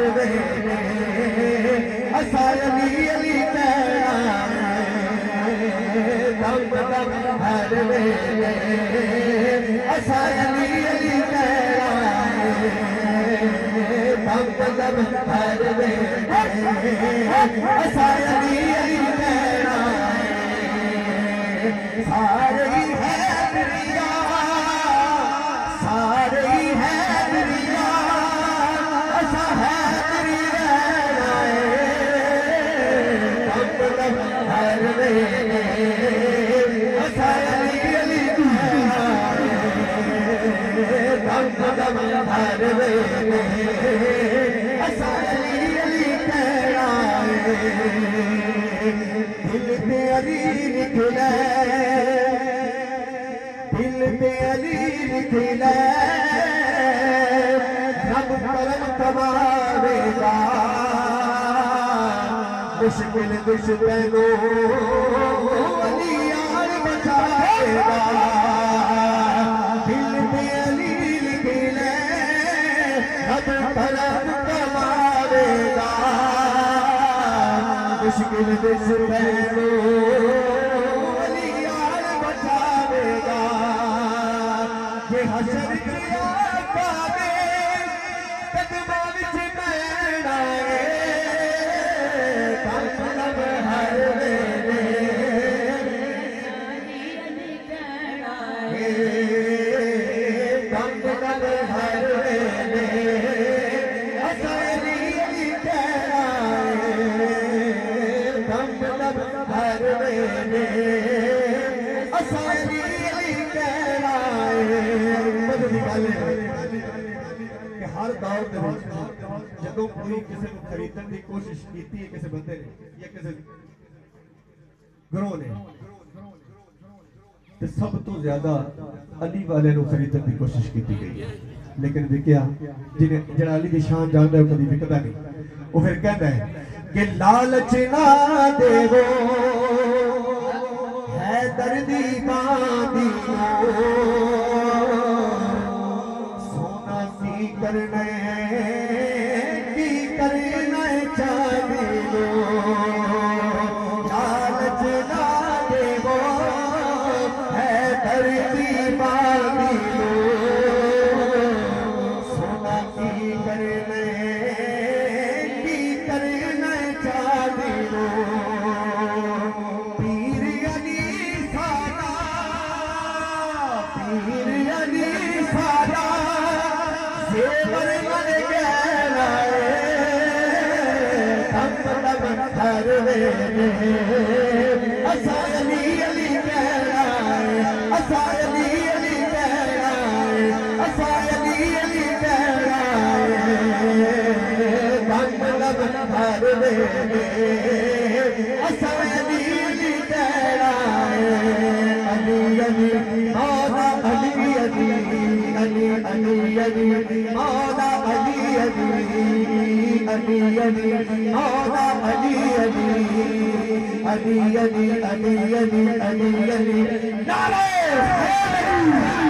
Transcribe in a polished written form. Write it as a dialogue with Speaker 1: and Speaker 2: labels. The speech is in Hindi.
Speaker 1: वेले असा अली अली कहना दम दम हर वेले असा अली अली कहना दम दम हर वेले असा अली अली कहना सारे ही है दुनिया सारे ही है दुनिया असा है तेरी रहना दम दम हर वेले असा अली अली कहना दम दम हर वेले असा अली अली कहना दिल पे अली लिखना दिल पे अली लिखना रब करम कमावेगा मुश्किल दुश्मनों अली यार बचाएगा दिल पे अली लिखना रब करम कमावेगा मुश्किल दुश्मनों अली यार बचावेगा ये हशर किया पावे कदमां विच बैठा है दम दम हर वेले दम दम हर वेले असा अली अली कहना दम दम हर वेले असा अली अली कहना बदली गल कि हर दौर दे विच जदों कोई किसी को खरीदण की कोशिश की है किसी बंदे ने या किसी ग्रोह ने तो सब तो ज्यादा अली वाले को खरीदण की कोशिश की गई है लेकिन विकया जिन्हें जड़ा अली की शान जानता है कभी विकता नहीं वो फिर कहता है कि लालच ना देवो है दर्दी बांधी सोना की करने चाहे लो लालच ना देवो है दर्दी बांधी लो सोना की करने चाहे लो पीर अली सादा जेवर मन गहना दम दम हर वेले असा अली अली कहना असा अली अली कहना असा अली अली कहना दम दम हर वेले असा अली अली कहना अली अली मौला अली अली अली अली अली मौला अली अली अली अली मौला अली अली अली अली अली अली अली अली नारे